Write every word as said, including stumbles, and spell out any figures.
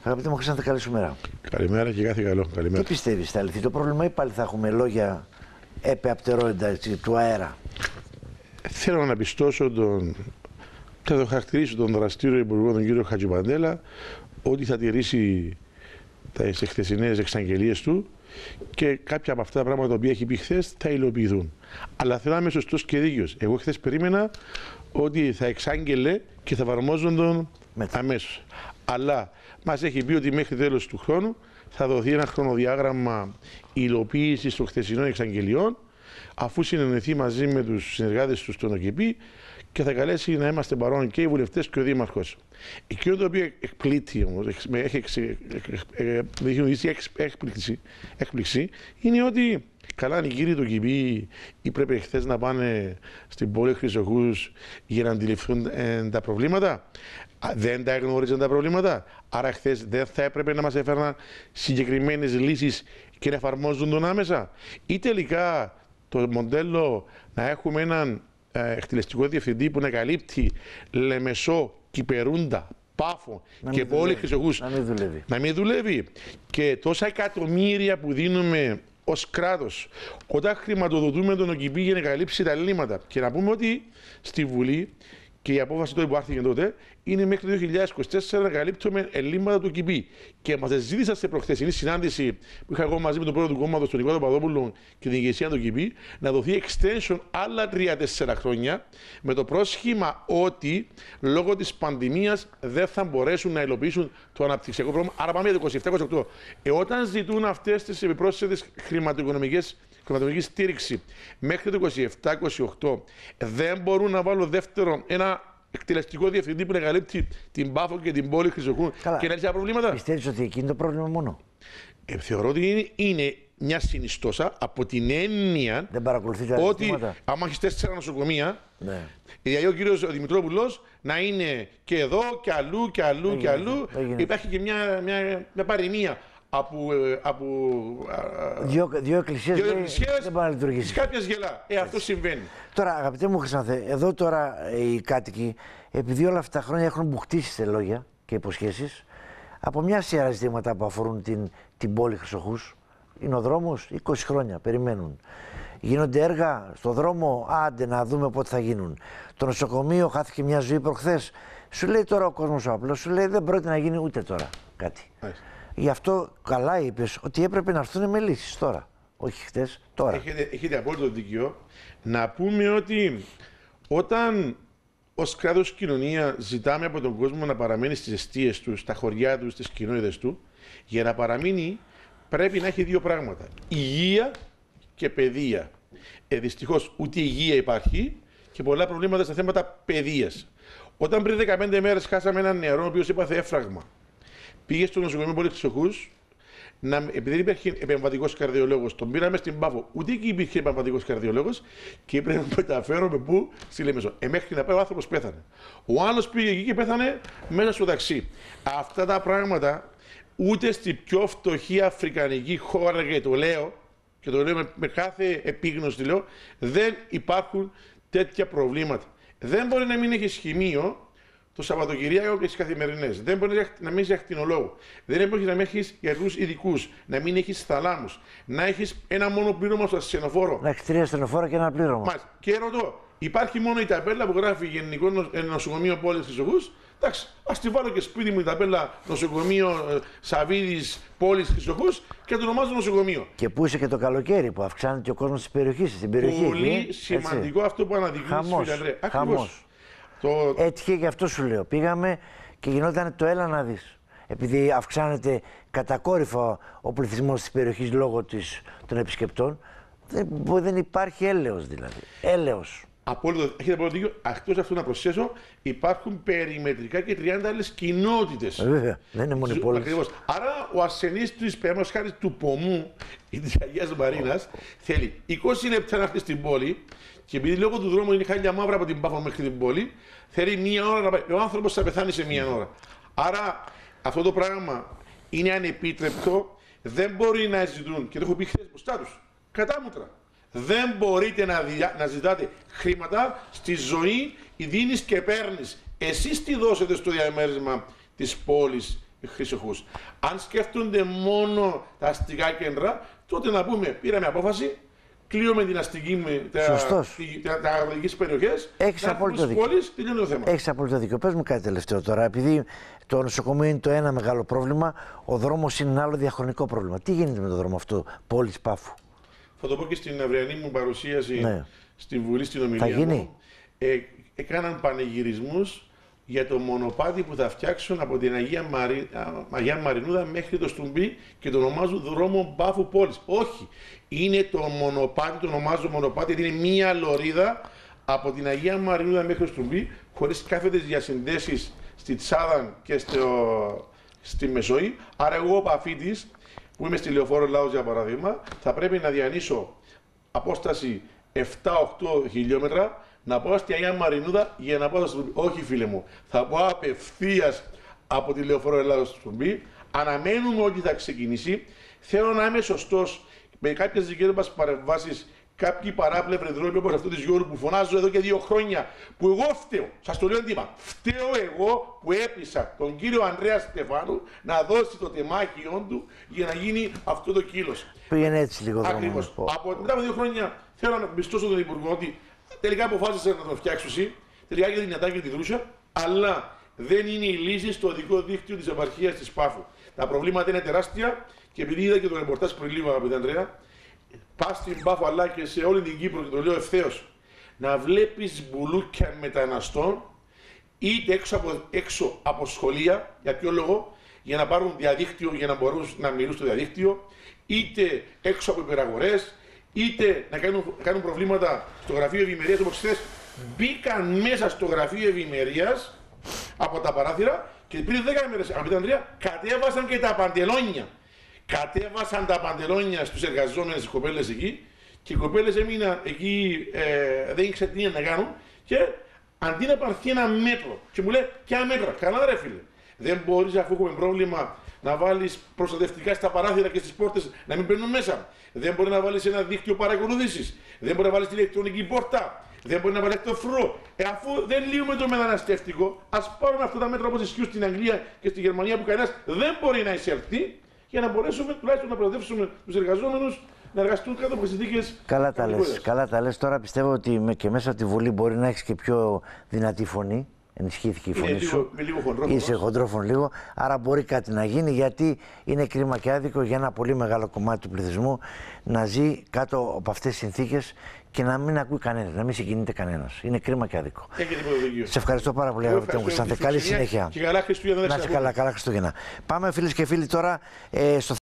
Αγαπητέ μου Χρήστο, καλή σου μέρα. Καλημέρα και κάθε καλό. Καλημέρα. Τι πιστεύεις, θα λυθεί το πρόβλημα ή πάλι θα έχουμε λόγια επεαπτερότητα του αέρα? Θέλω να πιστώσω τον. Θα το χαρακτηρίσω τον δραστήριο υπουργό, τον κύριο Χατζηπαντέλα, ότι θα τηρήσει τις χθεσινές εξαγγελίες του και κάποια από αυτά τα πράγματα που έχει πει χθες θα υλοποιηθούν. Αλλά θέλω να είμαι σωστός και δίκαιος. Εγώ χθες περίμενα ότι θα εξάγγελε και θα εφαρμόζονταν αμέσως. Αλλά μας έχει πει ότι μέχρι τέλος του χρόνου θα δοθεί ένα χρονοδιάγραμμα υλοποίησης των χθεσινών εξαγγελιών, αφού συνεννοηθεί μαζί με τους συνεργάτες του στον ΟΚΕΠΗ και θα καλέσει να είμαστε παρόν και οι βουλευτές και ο Δήμαρχος. Εκείνο το οποίο εκπλήττει όμως, με έχει δημιουργήσει έκπληξη, έκπληξη, είναι ότι καλά οι κύριοι του ΟΚΕΠΗ ή πρέπει χθες να πάνε στην πόλη Χρυσοχούς για να αντιληφθούν ε, τα προβλήματα. Δεν τα γνώριζαν τα προβλήματα. Άρα χθες δεν θα έπρεπε να μας έφεραν συγκεκριμένες λύσεις και να εφαρμόζουν τον άμεσα. Ή τελικά το μοντέλο να έχουμε έναν ε, εκτελεστικό διευθυντή που να καλύπτει Λεμεσό, Κυπερούντα, Πάφο να και πόλη Χρυσοχούς. Να μην δουλεύει. Να μην δουλεύει. Και τόσα εκατομμύρια που δίνουμε ως κράτος, όταν χρηματοδοτούμε τον ΟΚΕΠΗ για να καλύψει τα ελλείμματα. Και να πούμε ότι στη Βουλή και η απόφαση τότε που άρθηκε τότε είναι μέχρι το δύο χιλιάδες είκοσι τέσσερα να καλύπτουμε ελλείμματα του ΟΚΕΠΗ. Και μας ζήτησα σε προχθεσινή συνάντηση που είχα εγώ μαζί με τον πρόεδρο του κόμματος, τον Νικόλα Παπαδόπουλο και την ηγεσία του ΟΚΕΠΗ, να δοθεί extension άλλα τρία τέσσερα χρόνια με το πρόσχημα ότι λόγω της πανδημίας δεν θα μπορέσουν να υλοποιήσουν το αναπτυξιακό πρόγραμμα. Άρα πάμε για το είκοσι επτά είκοσι οκτώ. Ε, όταν ζητούν αυτές τις επιπρόσθετες χρηματοοικονομικές χρηματοδοτική στήριξη μέχρι το είκοσι επτά είκοσι οκτώ, δεν μπορούν να βάλουν δεύτερο ένα εκτελεστικό διευθυντή που να καλύπτει την Πάφο και την πόλη Χρυσοχού και να λύσει τα προβλήματα. Πιστεύεις ότι εκεί είναι το πρόβλημα μόνο? Ε, θεωρώ ότι είναι, είναι μια συνιστόσα από την έννοια ότι άμα έχεις τέσσερα νοσοκομεία, ναι. Δηλαδή ο κύριος Δημητρόπουλος να είναι και εδώ και αλλού και αλλού δεν και αλλού, γίνεται. Υπάρχει και μια, μια, μια παροιμία. Από, από δύο, δύο εκκλησίες δεν μπορεί να λειτουργήσει. Κάποιες γελά. Ε, αυτό συμβαίνει. Τώρα, αγαπητέ μου Χρυσάνθε, εδώ τώρα οι κάτοικοι, επειδή όλα αυτά τα χρόνια έχουν μπουχτίσει σε λόγια και υποσχέσεις, από μια σειρά ζητήματα που αφορούν την, την πόλη Χρυσοχούς, είναι ο δρόμος, είκοσι χρόνια περιμένουν. Γίνονται έργα στο δρόμο, άντε να δούμε πότε θα γίνουν. Το νοσοκομείο χάθηκε μια ζωή προχθές. Σου λέει τώρα ο κόσμος ο απλός, σου λέει δεν πρόκειται να γίνει ούτε τώρα κάτι. Άχι. Γι' αυτό καλά είπες ότι έπρεπε να έρθουν με λύσεις τώρα, όχι χτες, τώρα. Έχετε, έχετε απόλυτο δίκιο να πούμε ότι όταν ως κράτος κοινωνία ζητάμε από τον κόσμο να παραμένει στις εστίες του, στα χωριά του, στις κοινότητες του, για να παραμείνει πρέπει να έχει δύο πράγματα, υγεία και παιδεία. Ε, δυστυχώς ούτε υγεία υπάρχει και πολλά προβλήματα στα θέματα παιδείας. Όταν πριν δεκαπέντε μέρες χάσαμε έναν νεαρό ο οποίος έπαθε έφραγμα. Πήγε στο νοσοκομείο Πόλη Χρυσοχούς, επειδή δεν υπήρχε επεμβατικός καρδιολόγος, τον πήραμε στην Πάφο. Ούτε εκεί υπήρχε επεμβατικός καρδιολόγος και πρέπει να μεταφέρουμε πού, στη Λεμεσό. Ε, μέχρι να πάει ο άνθρωπος πέθανε. Ο άλλος πήγε εκεί και πέθανε μέσα στο ταξί. Αυτά τα πράγματα ούτε στην πιο φτωχή αφρικανική χώρα, και το λέω, και το λέω με, με κάθε επίγνωση, λέω, δεν υπάρχουν τέτοια προβλήματα. Δεν μπορεί να μην έχει χημείο το Σαββατοκυριακό και τις καθημερινές. Δεν μπορεί να μην έχει ακτινολόγο. Δεν μπορεί να μην έχει γιατρούς ειδικούς. Να μην έχει θαλάμους. Να έχει ένα μόνο πλήρωμα στο ασθενοφόρο. Να έχει τρία ασθενοφόρα και ένα πλήρωμα. Μάλιστα. Και ρωτώ, υπάρχει μόνο η ταπέλα που γράφει Γενικό Νοσοκομείο Πόλης Χρυσοχούς. Εντάξει, ας τη βάλω και σπίτι μου η ταπέλα Νοσοκομείο Σαββίδης Πόλης Χρυσοχούς και το ονομάζω νοσοκομείο. Και πού είσαι και το καλοκαίρι που αυξάνεται και ο κόσμος της περιοχής, στην περιοχή. Πολύ εκεί, σημαντικό αυτό που αναδεικνύει, Αντρέ. Ακριβώς. Το... Έτυχε γι' αυτό σου λέω. Πήγαμε και γινόταν το έλα να δεις. Επειδή αυξάνεται κατακόρυφα ο πληθυσμός της περιοχής λόγω της, των επισκεπτών, δεν, δεν υπάρχει έλεος δηλαδή. Έλεος. Απόλυτο, έχετε απόλυτο δίκιο. Εκτός αυτού να προσθέσω, υπάρχουν περιμετρικά και τριάντα άλλες κοινότητες. Βέβαια, δεν είναι μόνο οι πόλεις. Ακριβώς. Άρα ο ασθενής της παραδείγματος χάρη του Πομού ή της Αγίας Μαρίνας θέλει είκοσι λεπτά να έρθει στην πόλη. Και επειδή λόγω του δρόμου είναι χάλια μαύρα από την Πάφο μέχρι την πόλη, θέλει μία ώρα να πάει. Ο άνθρωπος θα πεθάνει σε μία ώρα. Άρα αυτό το πράγμα είναι ανεπίτρεπτο, δεν μπορεί να ζητούν, και το έχω πει χθες μπροστά τους, κατάμουτρα. Δεν μπορείτε να, δια, να ζητάτε χρήματα στη ζωή, δίνεις και παίρνεις. Εσείς τι δώσετε στο διαμέρισμα της πόλης χρυσοχούς. Αν σκέφτονται μόνο τα αστικά κέντρα, τότε να πούμε, πήραμε απόφαση, κλείουμε την αστική, τα, τα, τα αγροτικές περιοχές, έχεις απόλυτο δίκιο. Πόλεις, τελειώνει το θέμα. Έχεις απόλυτο δίκιο. Πες μου κάτι τελευταίο τώρα, επειδή το νοσοκομείο είναι το ένα μεγάλο πρόβλημα, ο δρόμος είναι ένα άλλο διαχρονικό πρόβλημα. Τι γίνεται με το δρόμο αυτό, πόλης Πάφου? Θα το πω και στην αυριανή μου παρουσίαση, ναι, στη Βουλή, στην ομιλία θα γίνει. μου. Ε, έκαναν πανηγυρισμούς για το μονοπάτι που θα φτιάξουν από την Αγία, Μαρι... Αγία Μαρινούδα μέχρι το Στουμπί και το ονομάζουν δρόμο Πάφου πόλης. Όχι, είναι το μονοπάτι, το ονομάζω μονοπάτι, γιατί είναι μία λωρίδα από την Αγία Μαρινούδα μέχρι το Στουμπί, χωρίς κάθετες διασυνδέσεις στη Τσάδα και στο... στη Μεσόη. Άρα εγώ παφίτης, που είμαι στη Λεωφόρο Ελλάδος για παράδειγμα, θα πρέπει να διανύσω απόσταση επτά με οκτώ χιλιόμετρα, να πάω στη Αγία Μαρινούδα για να πάω στο Στουμπί. Όχι, φίλε μου, θα πάω απευθείας από τη Λεωφόρο Ελλάδος στο Στουμπί. Αναμένουμε ότι θα ξεκινήσει. Θέλω να είμαι σωστός με κάποιες δικές μας παρεμβάσεις, κάποιοι παράπλευροι δρόμοι όπως αυτό της Γιώργου που φωνάζω εδώ και δύο χρόνια, που εγώ φταίω. Σας το λέω έντοιμα. Φταίω εγώ που έπεισα τον κύριο Ανδρέα Στεφάνου να δώσει το τεμάχιον του για να γίνει αυτό το κύλος. Πήγαινε έτσι λίγο δρόμο. Ακριβώς. Από, μετά από δύο χρόνια θέλω να πιστώσω τον Υπουργό ότι τελικά αποφάσισα να το φτιάξω εσύ, τελικά και τη δυνατά και τη δρούσα, αλλά δεν είναι η λύση στο οδικό δίκτυο της επαρχίας της Πάφου. Τα προβλήματα είναι τεράστια και επειδή είδα και το ρεπορτάζ πριν λίγο, αγαπητέ Ανδρέα, πας στην Πάφο αλλά και σε όλη την Κύπρο, και το λέω ευθέως, να βλέπεις μπουλούκια μεταναστών είτε έξω από, έξω από σχολεία, για ποιο λόγο, για να πάρουν διαδίκτυο, για να μπορούν να μιλούν στο διαδίκτυο, είτε έξω από υπεραγορές, είτε να κάνουν, κάνουν προβλήματα στο γραφείο ευημερίας. Όπως χθες μπήκαν μέσα στο γραφείο ευημερίας από τα παράθυρα και πριν δέκα μέρες, αγαπητέ Ανδρέα, κατέβασαν και τα παντελόνια. Κατέβασαν τα παντελόνια στους εργαζόμενους, οι κοπέλες εκεί, και οι κοπέλες έμειναν εκεί, ε, δεν ήξεραν τι να κάνουν, και αντί να πάρθει ένα μέτρο, και μου λέει, ποια μέτρα, καλά ρε φίλε, δεν μπορείς, αφού έχουμε πρόβλημα, να βάλεις προστατευτικά στα παράθυρα και στις πόρτες να μην μπαίνουν μέσα. Δεν μπορεί να βάλεις ένα δίκτυο παρακολούθησης. Δεν μπορεί να βάλεις την ηλεκτρονική πόρτα. Δεν μπορεί να βάλεις το φρουρό. Ε, αφού δεν λύουμε το μεταναστευτικό, ας πάρουμε αυτά τα μέτρα όπως ισχύουν στην Αγγλία και στη Γερμανία που κανένας δεν μπορεί να εισέλθει, για να μπορέσουμε τουλάχιστον να προστατεύσουμε τους εργαζόμενους να εργαστούν κάτω από συνθήκες. Καλά τα λες. Καλά τα λες. Τώρα πιστεύω ότι και μέσα από τη Βουλή μπορεί να έχεις και πιο δυνατή φωνή. Ενισχύθηκε η φωνή είναι σου. Λίγο, λίγο χοντρόφωνο. Είσαι χοντρόφωνο λίγο. Άρα μπορεί κάτι να γίνει, γιατί είναι κρίμα και άδικο για ένα πολύ μεγάλο κομμάτι του πληθυσμού να ζει κάτω από αυτές τις συνθήκες και να μην ακούει κανένας, να μην συγκινείται κανένας. Είναι κρίμα και άδικο. Σε ευχαριστώ πάρα πολύ, αγαπητέ μου Κωνσταντέ. Καλή συνέχεια. Και καλά Χριστούγεννα. Να είσαι καλά, καλά Χριστούγεννα. Πάμε, φίλες και φίλοι, τώρα ε, στο